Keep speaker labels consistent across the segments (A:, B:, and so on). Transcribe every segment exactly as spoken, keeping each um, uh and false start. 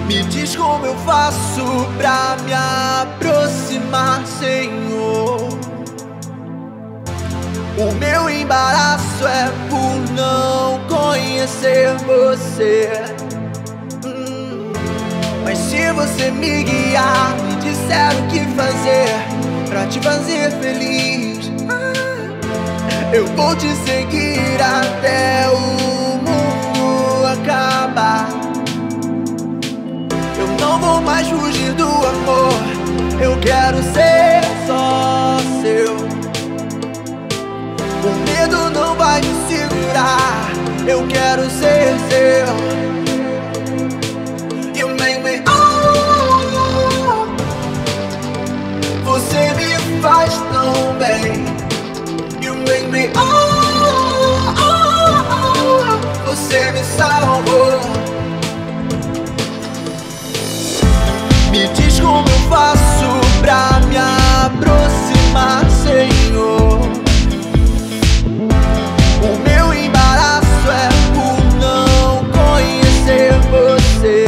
A: Me diz como eu faço pra me aproximar, Senhor. O meu embaraço é por não conhecer você. hum. Mas se você me guiar, me disser o que fazer pra te fazer feliz, eu vou te seguir até o mundo acabar. Eu não vou mais fugir do amor, eu quero ser só seu. O medo não vai me segurar, eu quero ser seu. You make me oh, você me faz tão bem. You make me oh, oh, oh, você me salvou. Me diz como eu faço pra me aproximar, Senhor. O meu embaraço é por não conhecer você.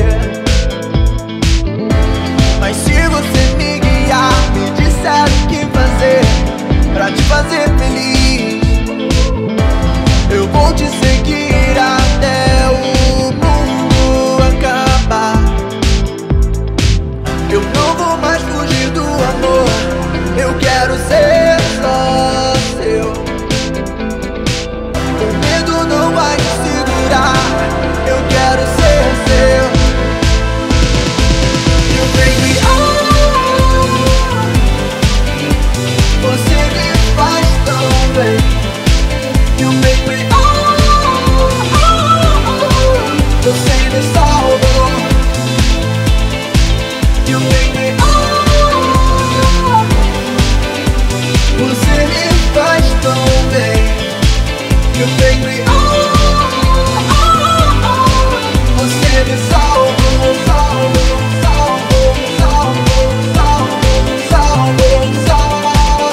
A: Mas se você me guiar, me disser o que fazer pra te fazer feliz, eu vou te seguir até o mundo acabar. Eu não vou mais fugir do amor, eu quero ser só seu. O medo não vai me segurar, eu quero ser seu. You make me oh, você me faz tão bem. You make me oh, oh, oh, você me salvou. You make me oh, você me faz tão bem. You make me oh, oh, oh, você me salvou, salvou, salvou, salvou, salvou, salvou, salvou.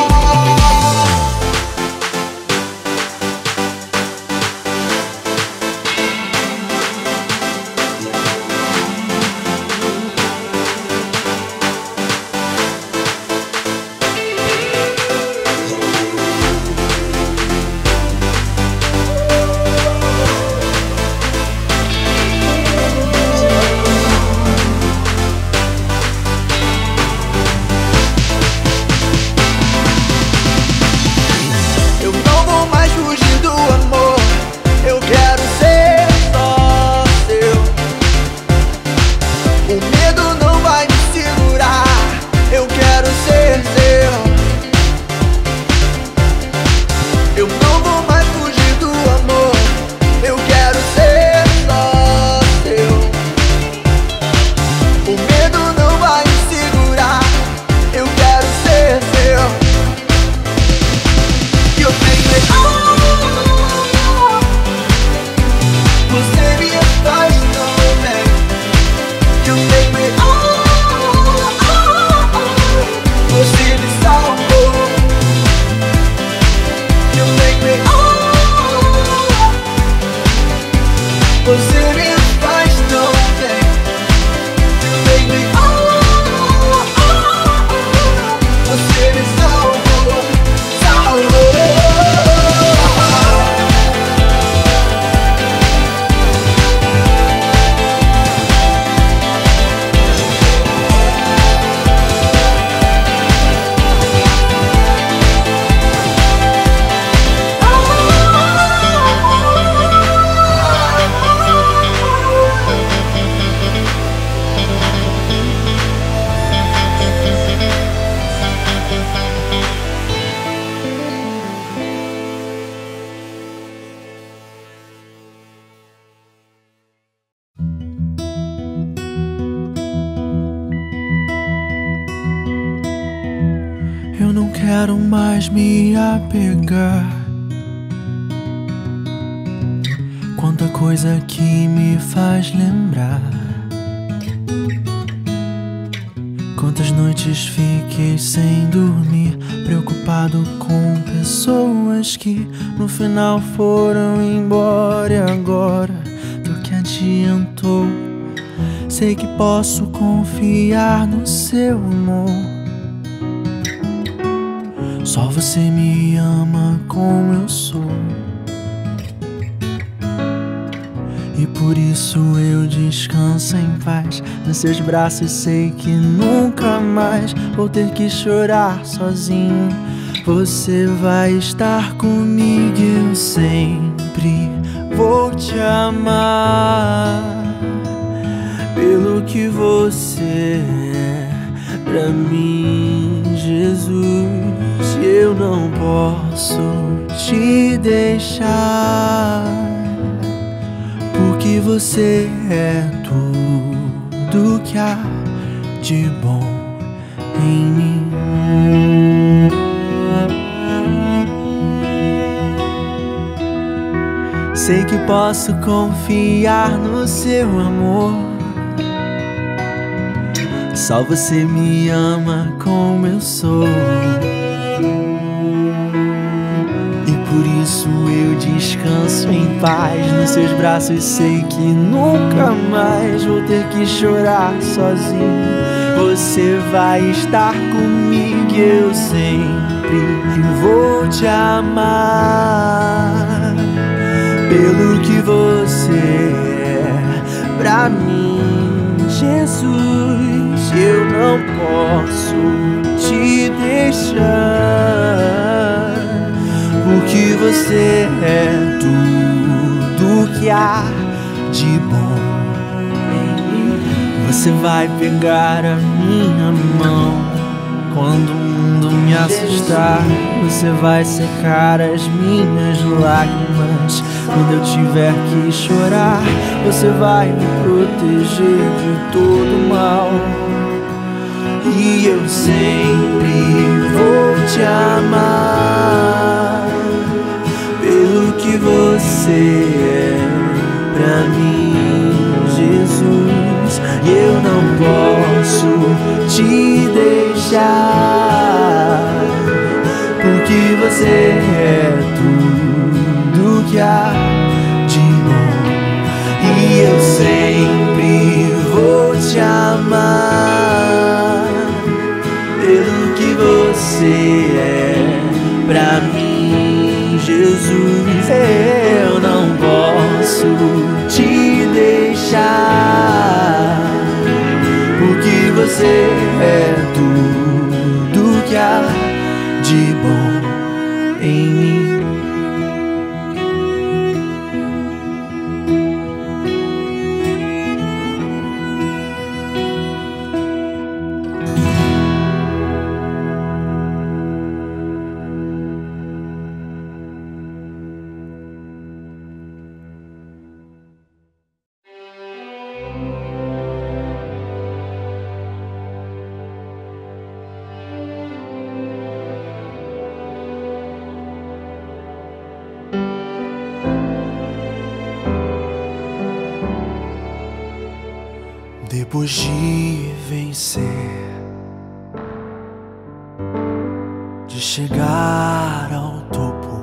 B: Eu não quero mais me apegar. Quanta coisa que me faz lembrar. Quantas noites fiquei sem dormir, preocupado com pessoas que no final foram embora. E agora, do que adiantou sei que posso confiar no seu amor. Só você me ama como eu sou, e por isso eu descanso em paz nos seus braços. Sei que nunca mais vou ter que chorar sozinho. Você vai estar comigo, eu sempre vou te amar pelo que você é pra mim, Jesus. Eu não posso te deixar, porque você é tudo que há de bom em mim. Sei que posso confiar no seu amor. Só você me ama como eu sou, e por isso eu descanso em paz nos seus braços. Sei que nunca mais vou ter que chorar sozinho. Você vai estar comigo, eu sempre vou te amar pelo que você é pra mim, Jesus. Eu não posso te deixar, porque você é tudo que há de bom em mim. Você vai pegar a minha mão quando o mundo me assustar. Você vai secar as minhas lágrimas quando eu tiver que chorar. Você vai me proteger de todo mal, e eu sempre vou te amar pelo que você é pra mim, Jesus. Eu não posso te deixar, porque você é tudo que há de bom, e eu sempre vou te amar pelo que você é pra mim, Jesus. Eu não posso te deixar, porque você é tudo que há de bom em mim. Depois de vencer, de chegar ao topo,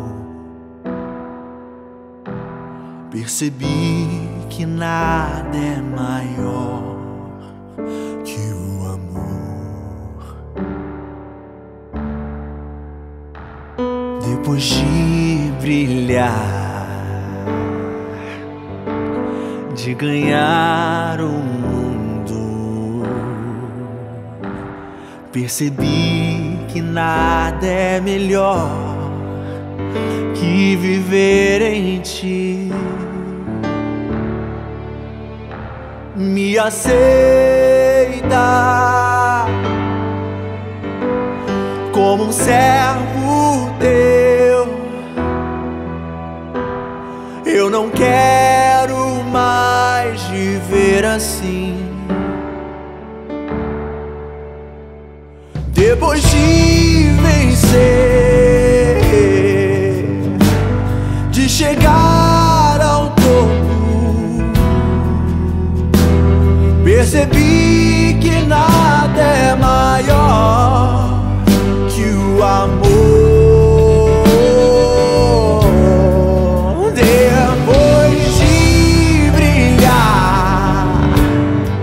B: percebi que nada é maior que o amor. Depois de brilhar, de ganhar o mundo, percebi que nada é melhor que viver em ti. Me aceita como um servo teu. Eu não quero mais viver assim. Depois de vencer, de chegar ao topo, percebi que nada é maior que o amor. Depois de brilhar,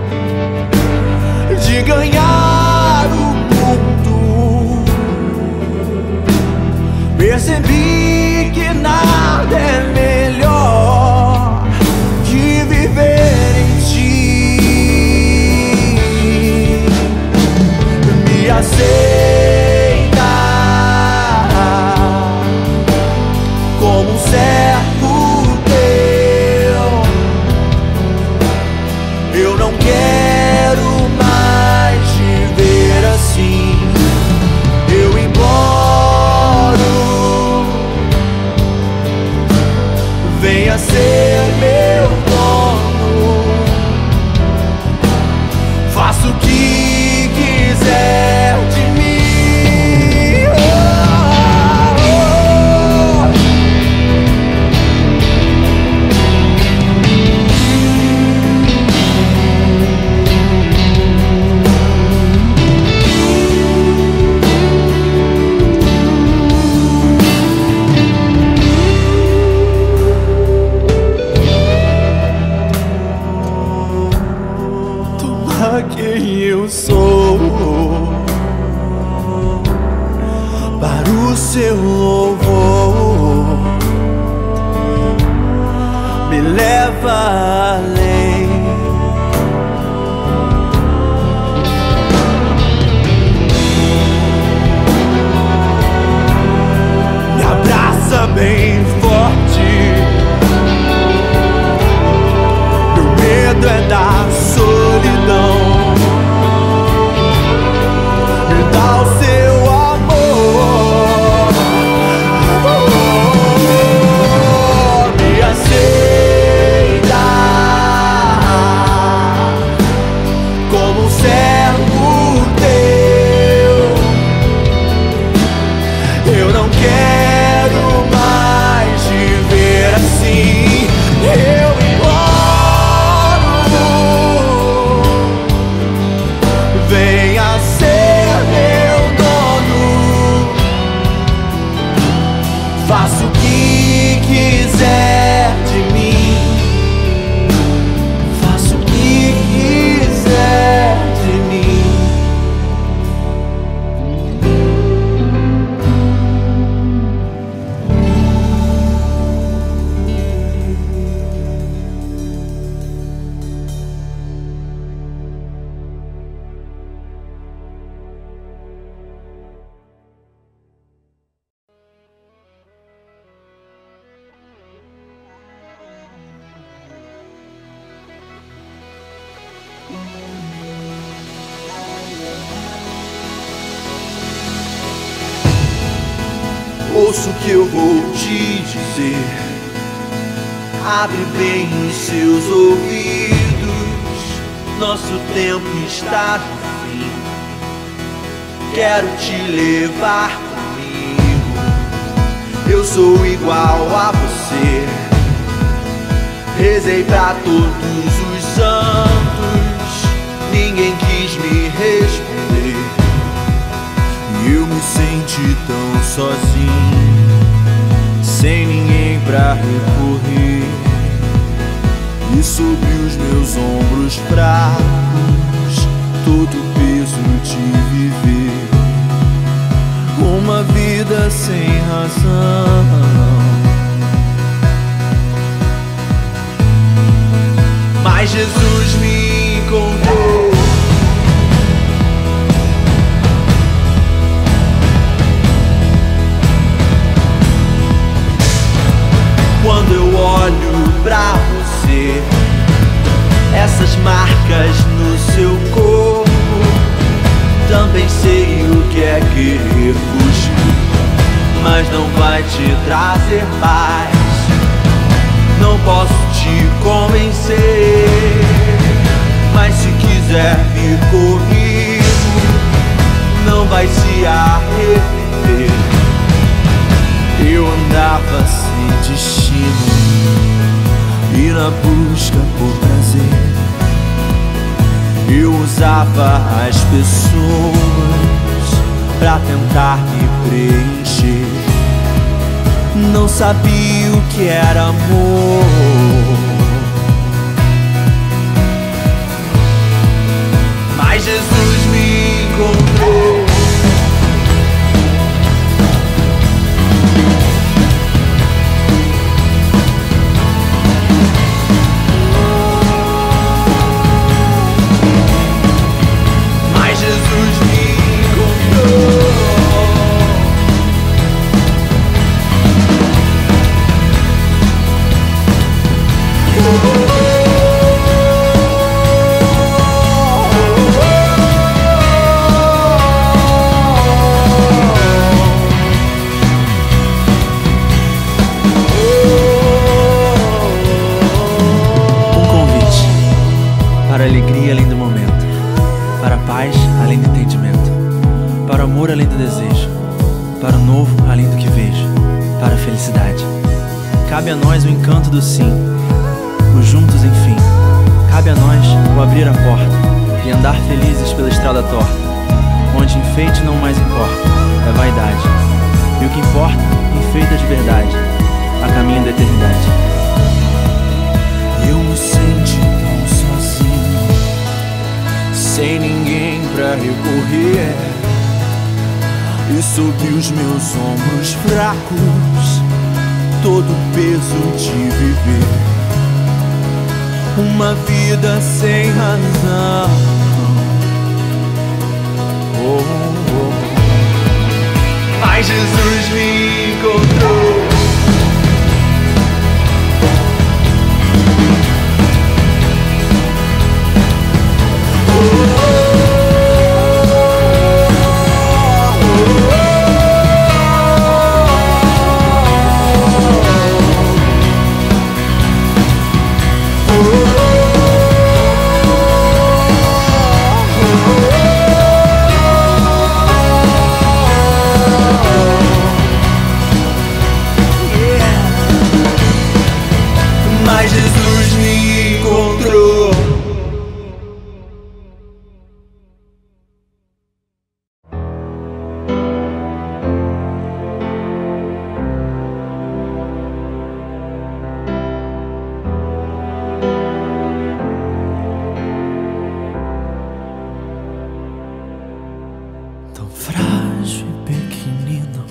B: revela quem eu sou. Para o seu louvor, me leva além. Me abraça bem forte. Meu medo é da solidão. Me dá o seu amor. Me aceita como um servo teu. Eu não quero mais viver assim. Eu venha ser meu dono. Faça o que quiser de mim. Faça o que quiser de mim. Ouça o que eu vou te dizer. Abre bem os seus ouvidos. Nosso tempo está no fim. Quero te levar comigo. Eu sou igual a você. Rezei pra todos os santos. Ninguém quis me responder. E eu me senti tão sozinho, sem ninguém pra recorrer. E sobre os meus ombros fracos, todo o peso de viver uma vida sem razão. Mas Jesus me encontrou. Quando eu olho pra você, essas marcas no seu corpo, também sei o que é querer fugir, mas não vai te trazer paz. Não posso te convencer, mas se quiser vir comigo, não vai se arrepender. Eu andava sem destino e na busca por prazer. Eu usava as pessoas pra tentar me preencher. Não sabia o que era amor. Mas Jesus me encontrou.
C: Para a alegria além do momento, para a paz além do entendimento, para o amor além do desejo, para o novo além do que vejo, para a felicidade. Cabe a nós o encanto do sim, o juntos enfim. Cabe a nós o abrir a porta e andar felizes pela estrada torta, onde enfeite não mais importa, é vaidade. E o que importa, enfeita de verdade, a caminho da eternidade.
B: Eu me senti tão sozinho, sem ninguém pra recorrer. E sob os meus ombros fracos, todo o peso de viver uma vida sem razão. Oh, oh, oh. Mas Jesus me encontrou. Mas Jesus me encontrou. Tão frágil e pequenino,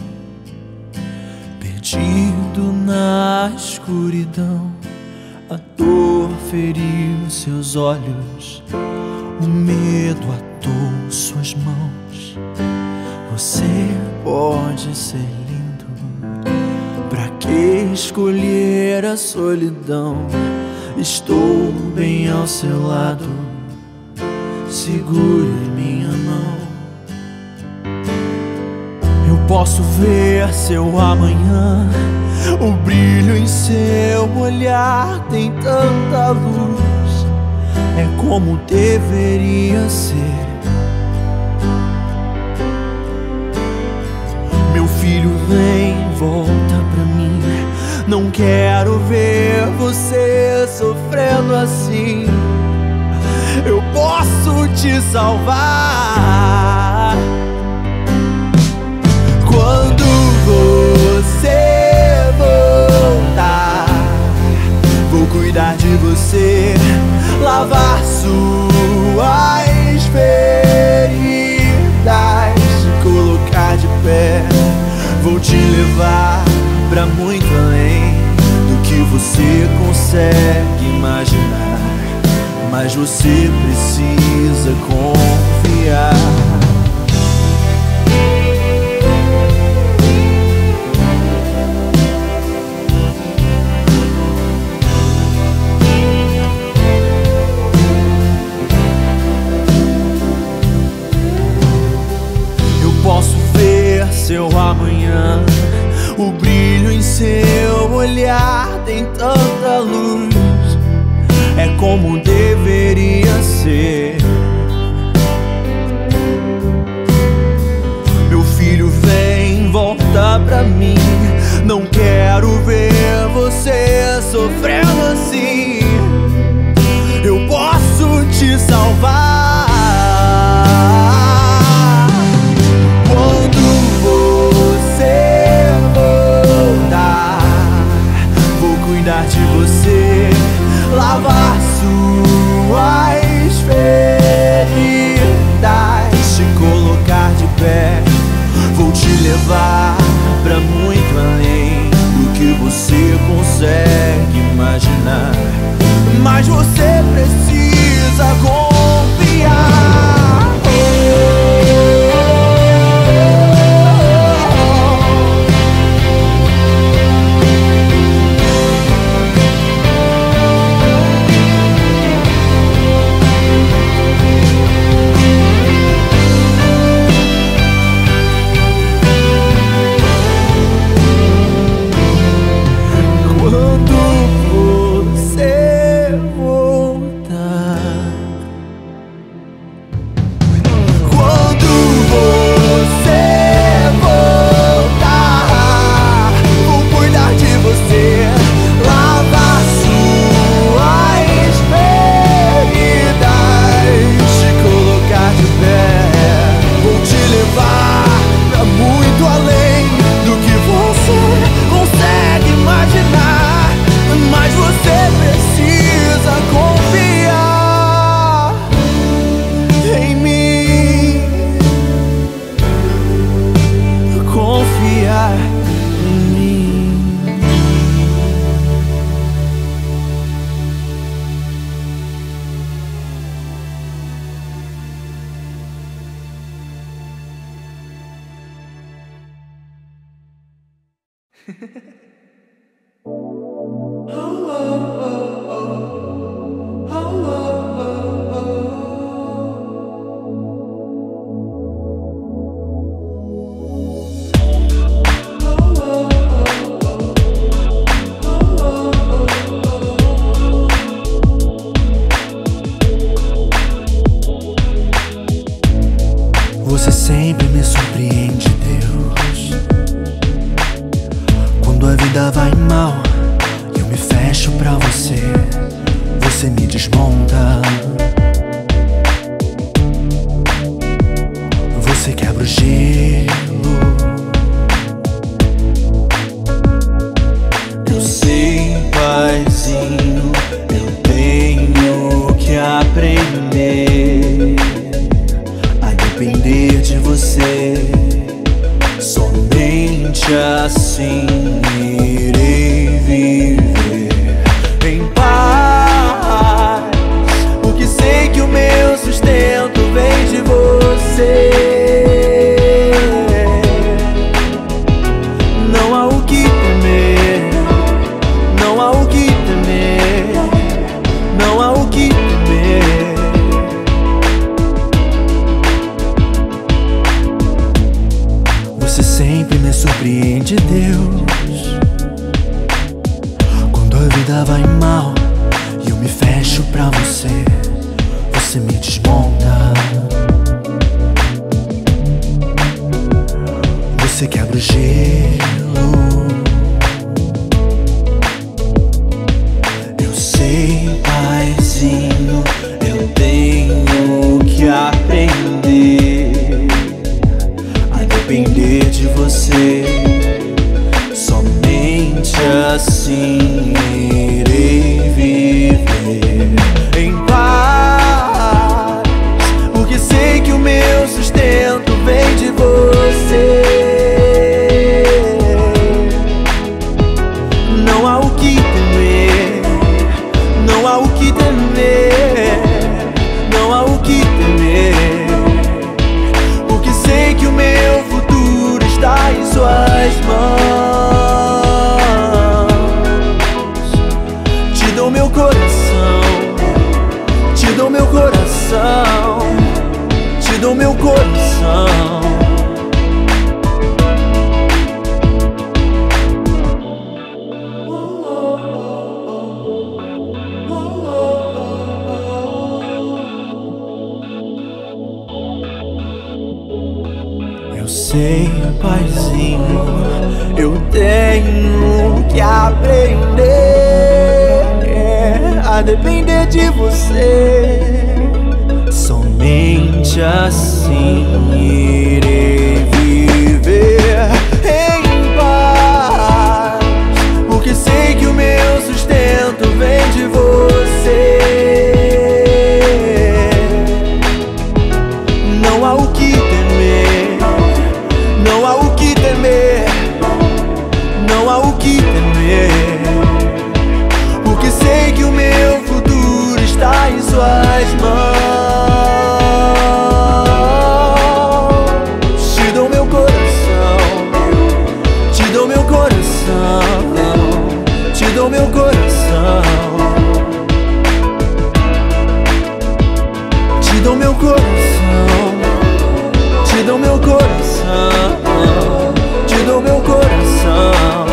B: perdido na escuridão. A dor feriu seus olhos, o medo atou suas mãos. Você pode ser lindo, pra que escolher a solidão? Estou bem ao seu lado, segure minha mão. Eu posso ver seu amanhã, o brilho em seu olhar tem tanta luz, é como deveria ser. Meu filho, vem, volta pra mim, não quero ver você sofrendo assim. Eu posso te salvar. Quando você voltar, vou cuidar de você, lavar suas feridas, te colocar de pé. Vou te levar pra muito além do que você consegue imaginar, mas você precisa confiar. Seu amanhã, o brilho em seu olhar tem tanta luz, é como deveria ser. Meu filho, vem, volta pra mim, não quero ver você sofrendo assim. Eu posso te salvar. Cuidar de você, lavar suas feridas, te colocar de pé. Vou te levar pra muito além do que você consegue imaginar, mas você precisa confiar. Você sempre me surpreende, Deus. Quando a vida vai mal, eu me fecho pra você. Você me desmonta. Você quebra o gelo. Eu sei, paizinho, eu tenho que aprender a depender de você. Somente assim irei viver em paz, porque sei que o meu sustento vem de você. Não há o que temer, não há o que temer, não há o que temer. Você sempre me surpreende, Deus. Quando a vida vai mal e eu me fecho pra você, você me desmonta. Você quebra o gelo. Eu sei, paizinho, eu tenho que aprender a depender de você. Somente assim irei viver em paz, porque sei que o meu sustento vem de você. Não há o que temer, não há o que temer, não há o que temer, porque sei que o meu futuro está em suas mãos. Te dou meu coração, te dou meu coração, te dou meu coração. Eu sei, paizinho, eu tenho que aprender a depender de você. Somente assim irei viver em paz, porque sei que o meu sustento vem de você. Não há o que temer, não há o que temer, não há o que temer, porque sei que o meu futuro está em suas mãos. Te dou meu coração, te dou meu coração, te dou meu coração, te dou meu coração, te dou meu coração, te dou meu coração,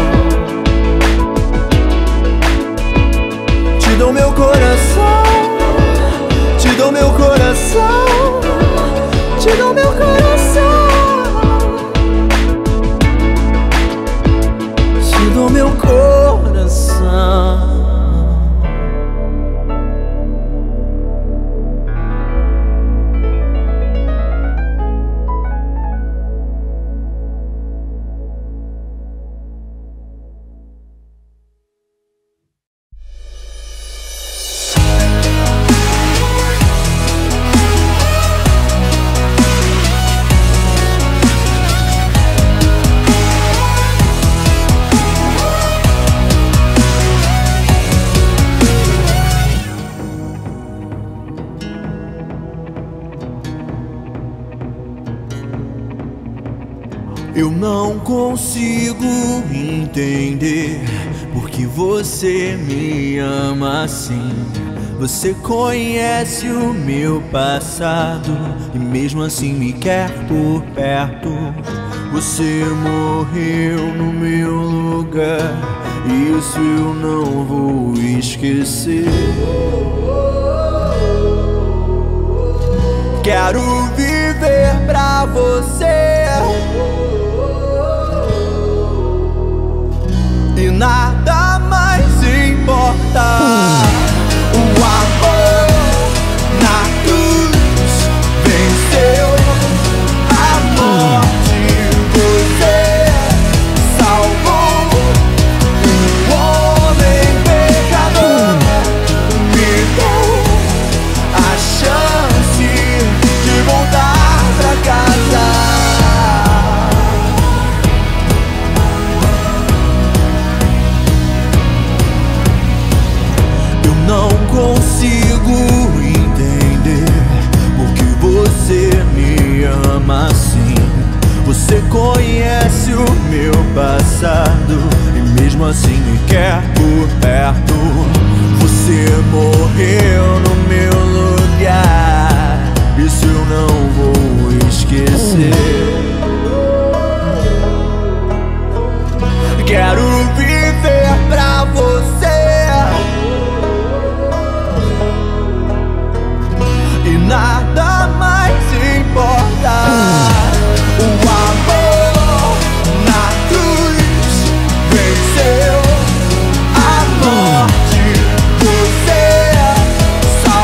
B: te dou meu coração, te dou meu coração, te dou meu coração, te dou meu coração. Eu não consigo entender porque você me ama assim. Você conhece o meu passado e mesmo assim me quer por perto. Você morreu no meu lugar, isso eu não vou esquecer. Quero viver pra você e nada mais importa. O amor na cruz venceu a morte. Você salvou um homem pecador, me deu a chance de voltar pra casa. Eu não consigo entender porque você me ama assim. Você conhece o meu passado e mesmo assim me quer por perto. Você morreu no meu lugar, isso eu não vou esquecer. Quero viver pra você e nada mais importa. O amor na cruz venceu a morte. Você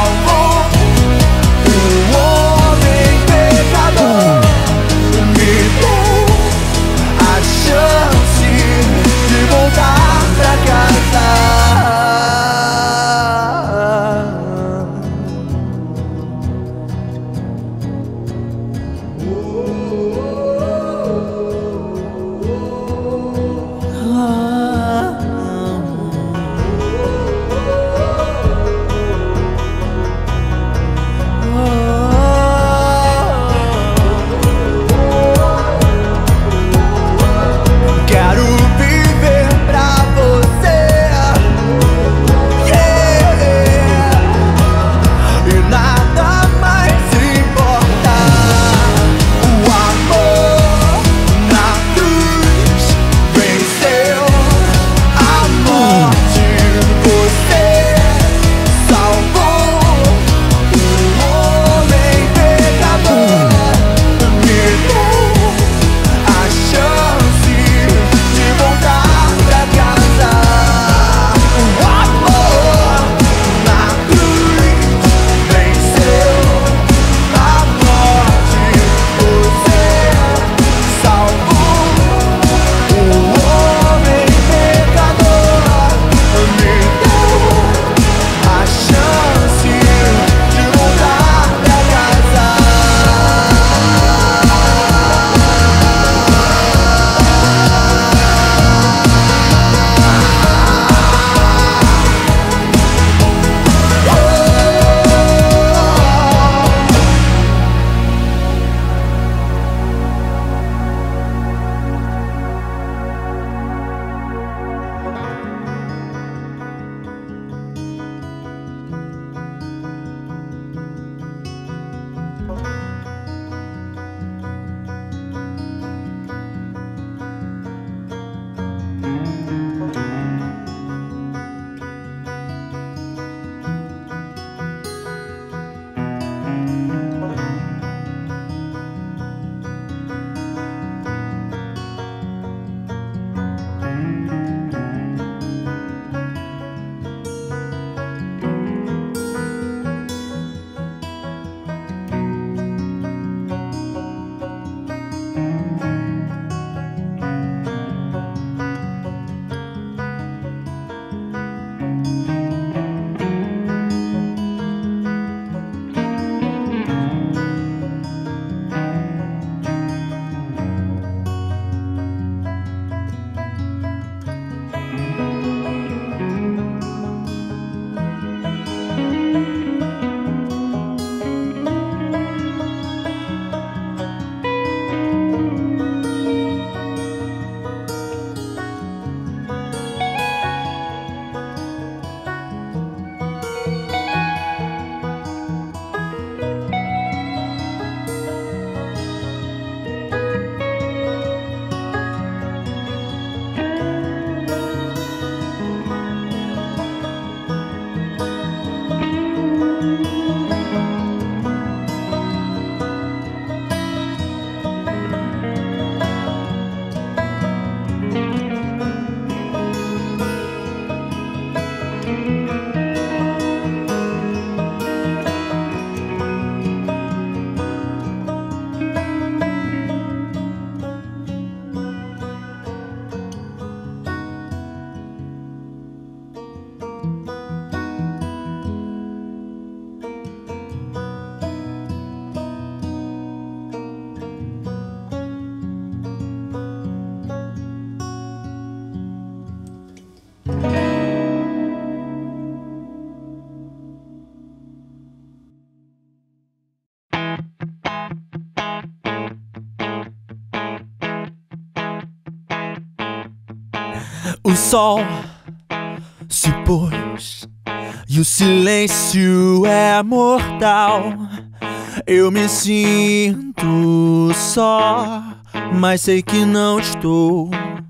B: O sol se pôs e o silêncio é mortal. Eu me sinto só, mas sei que não estou.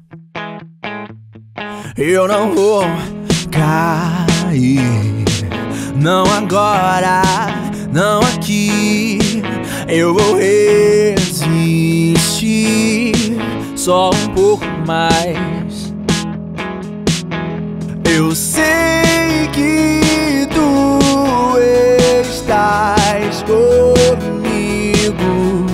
B: Eu não vou cair, não agora, não aqui. Eu vou resistir só um pouco mais. Eu sei que tu estás comigo,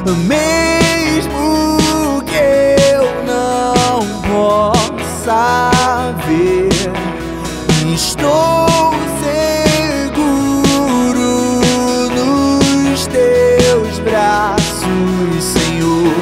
B: mesmo que eu não possa ver. Estou seguro nos teus braços, Senhor.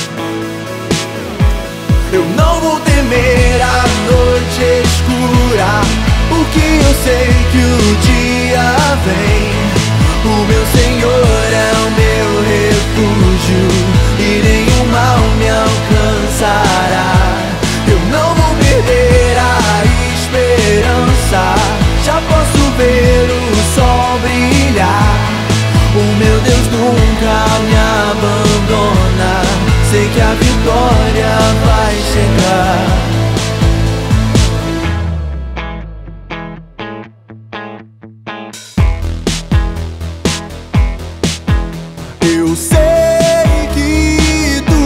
B: Eu não vou temer a noite escura, porque eu sei que o dia vem. O meu Senhor é o meu refúgio e nenhum mal me alcançará. Eu não vou perder a esperança, já posso ver o sol brilhar. O meu Deus nunca me abandona, sei que a vitória vai chegar. Eu sei que tu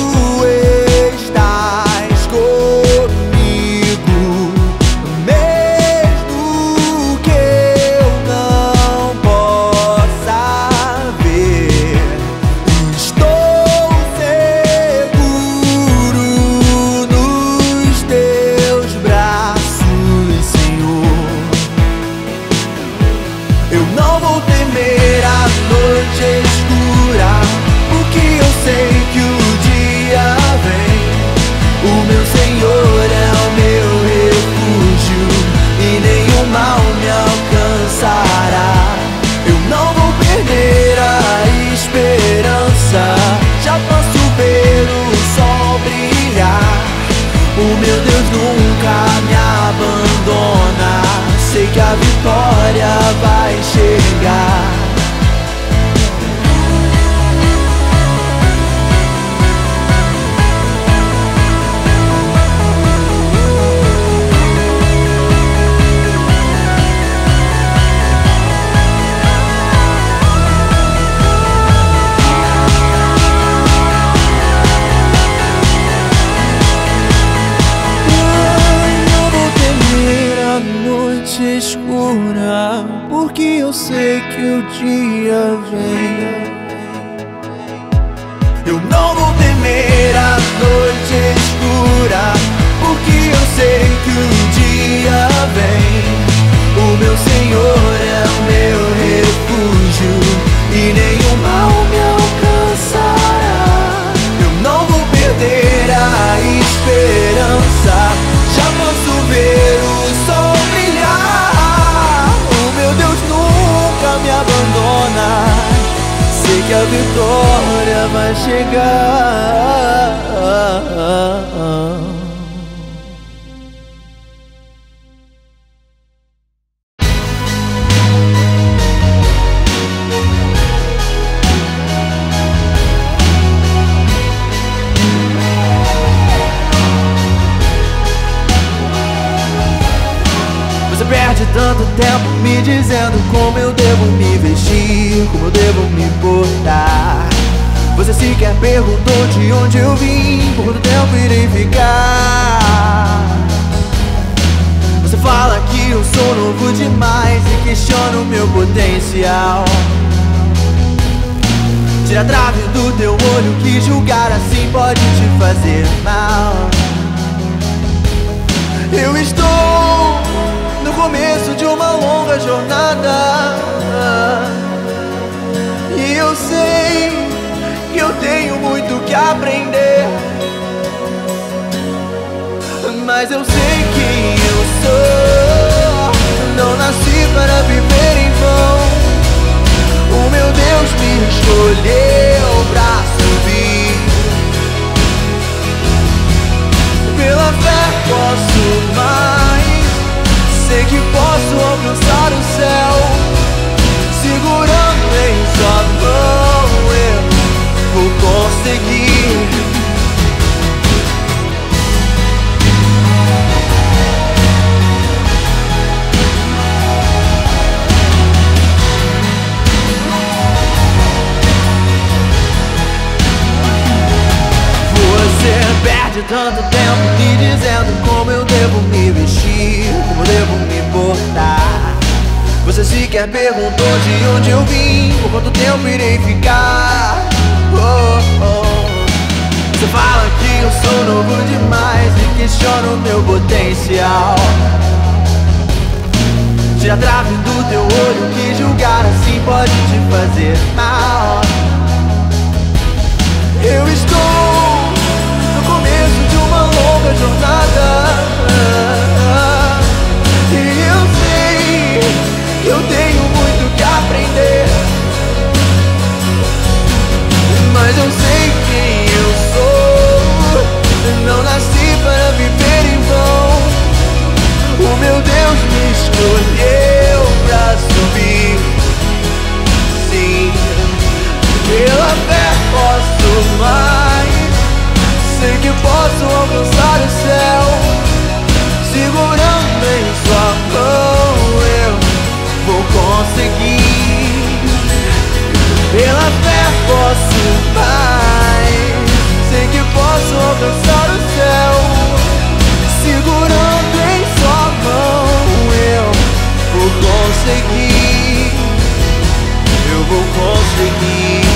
B: estás comigo, mesmo que eu não possa ver. Estou seguro nos teus braços, Senhor. Eu não vou temer a noite escura, porque eu sei que o dia vem. O meu Senhor é o meu refúgio e nenhum mal me alcançará. Eu não vou perder a esperança, já posso ver o sol brilhar. O meu Deus nunca me abandona, sei que a vitória vai chegar. Escura, porque eu sei que o dia vem. Eu não vou temer a noite escura, porque eu sei que o dia vem. O meu Senhor é o meu refúgio e nenhum mal me alcançará. Eu não vou perder a esperança, já posso ver o sol brilhar. O meu Deus nunca me abandona, sei que a vitória vai chegar. Você perde tanto tempo me dizendo como eu devo me vestir, como eu devo me portar. Você sequer perguntou de onde eu vim, por quanto tempo irei ficar. Você fala que eu sou novo demais e questiona o meu potencial. Tira a trave do teu olho, que julgar assim pode te fazer mal. Eu estou no começo de uma longa jornada, e eu sei que eu tenho muito que aprender, mas eu sei quem eu sou. Não nasci para viver em vão. O meu Deus me escolheu pra subir. Pela fé posso
A: tanto tempo me dizendo como eu devo me vestir, como eu devo me portar. Você sequer perguntou de onde eu vim, por quanto tempo irei ficar. Oh, oh. Você fala que eu sou novo demais e questiona o meu potencial. Tira a trave do teu olho que julgar assim pode te fazer mal. Eu estou no começo de uma longa jornada e eu sei que eu tenho muito que aprender, mas eu sei quem eu sou. Não nasci para viver em vão. O meu Deus me escolheu pra subir. Sim, pela fé posso mais. Sei que posso alcançar o céu. Segurando em sua mão eu vou conseguir. Pela fé posso mais. Sei que posso alcançar o céu. Segurando em sua mão eu vou conseguir. Eu vou conseguir.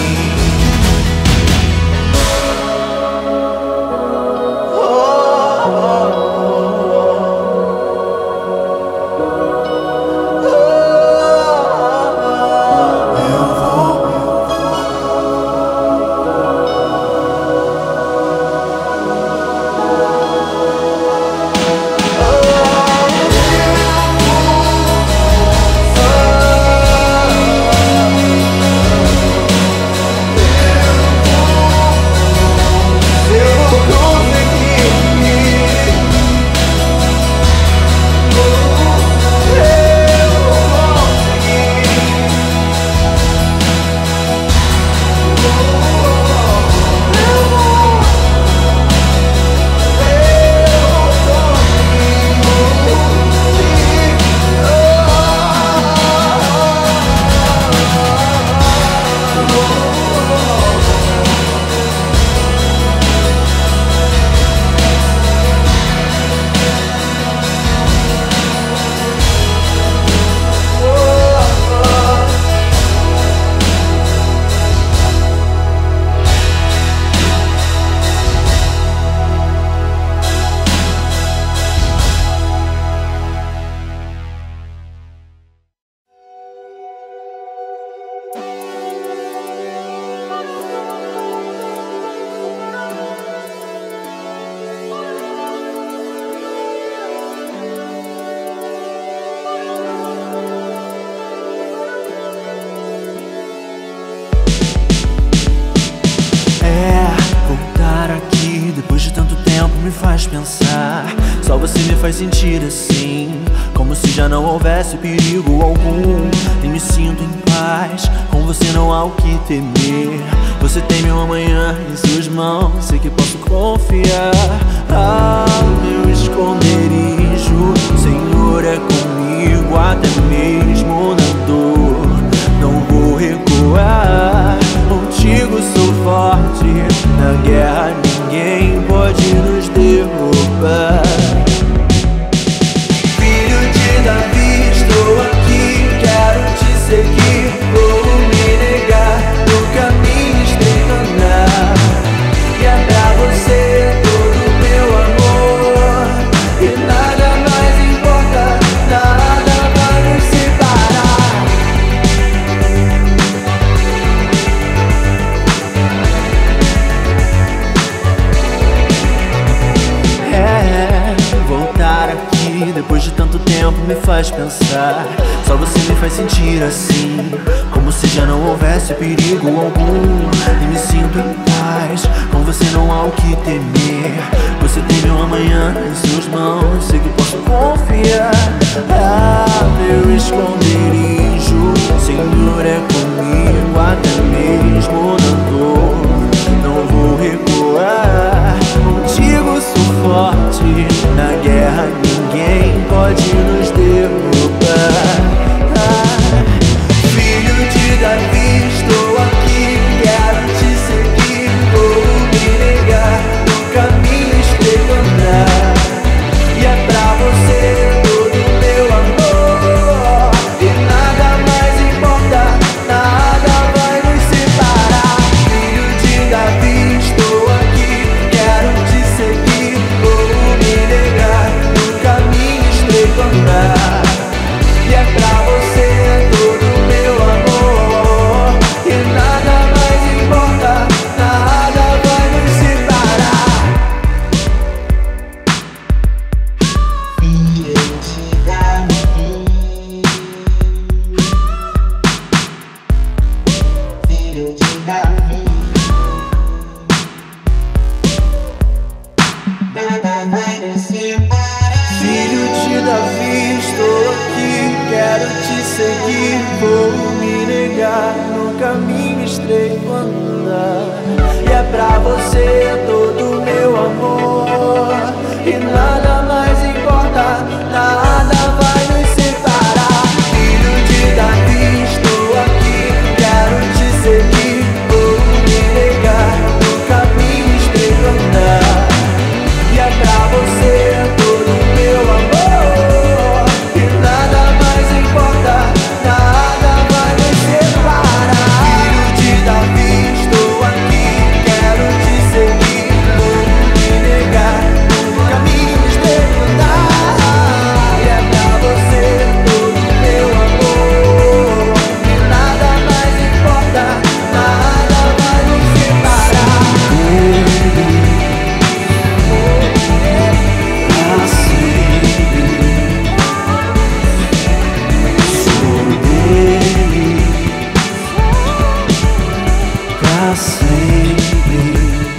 B: Faz pensar, só você me faz sentir assim, como se já não houvesse perigo algum. E me sinto em paz, com você não há o que temer. Você tem meu amanhã em suas mãos, sei que posso confiar. Ah, meu esconderijo, Senhor é comigo, até mesmo na dor não vou recuar. Contigo sou forte, na guerra ninguém pode nos derrubar. Filho de Davi, estou aqui, quero te seguir. Vou me negar, no caminho estreito andar. E é pra você todo o meu amor. E nada mais importa, nada vai nos separar. É, voltar aqui depois de tanto tempo me faz pensar. Só você me faz sentir assim, como se já não houvesse perigo algum. E me sinto em paz, com você não há o que temer. Você tem meu amanhã em suas mãos, sei que posso confiar. Ah, meu esconderijo, Senhor é comigo, até mesmo na dor não vou recuar. Contigo sou forte, na guerra ninguém pode nos derrubar. Ah, filho de Davi, estou aqui, quero te seguir. Vou me negar no caminho
A: filho de Davi. Nada vai nos separar.
B: Filho de Davi, estou aqui, quero te seguir. Vou me negar, no caminho estreito andar. E é pra você todo o meu amor, e nada mais importa, nada vai nos separar. Filho de Davi, estou aqui, quero te seguir. Vou me negar, no caminho estreito andar. E é pra você todo o meu amor, e nada mais importa, nada vai nos separar. Filho de Davi, estou aqui, quero te seguir. Vou me negar, no caminho estreito andar. E é pra você todo o meu amor, e nada mais importa, nada vai nos separar. Pra sempre,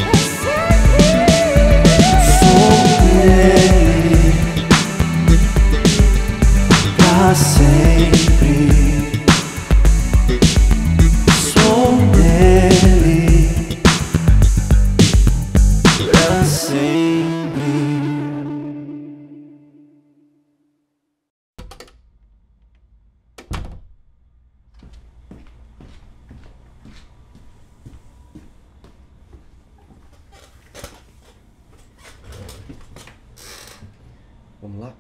B: sou dele. Pra sempre, sou dele. Pra sempre.
D: Vamos lá?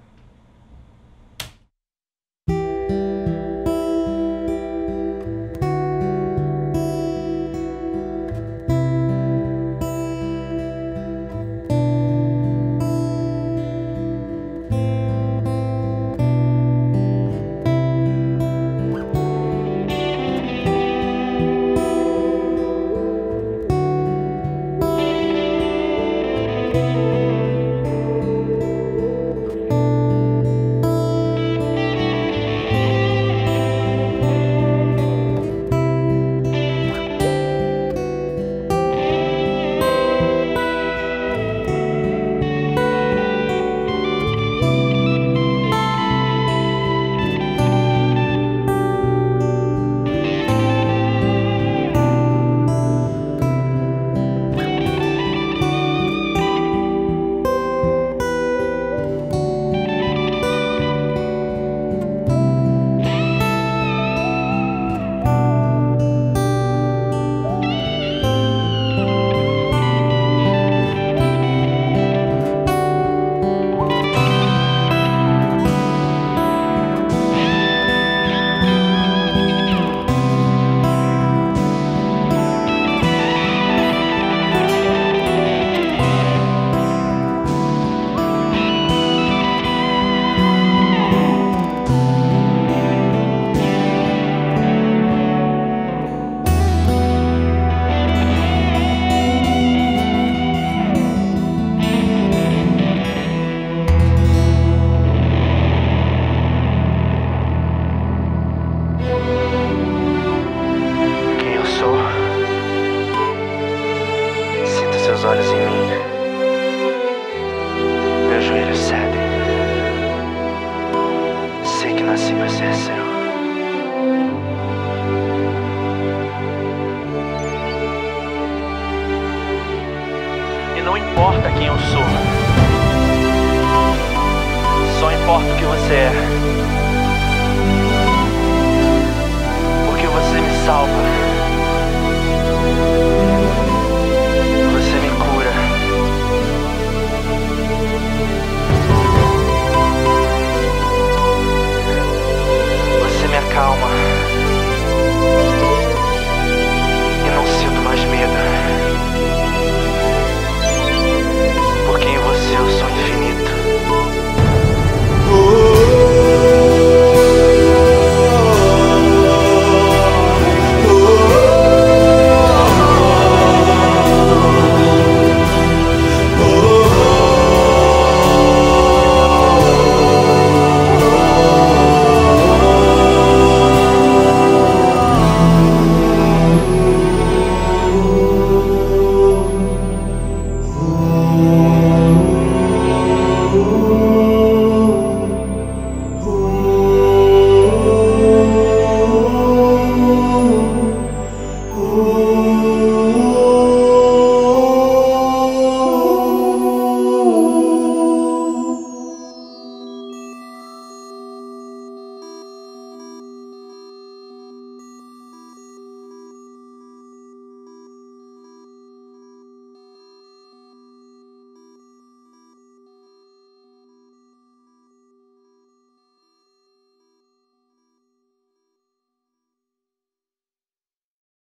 C: Seus olhos em mim, meus joelhos cedem. Sei que nasci pra ser seu. E não importa quem eu sou, só importa o que você é, porque você me salva.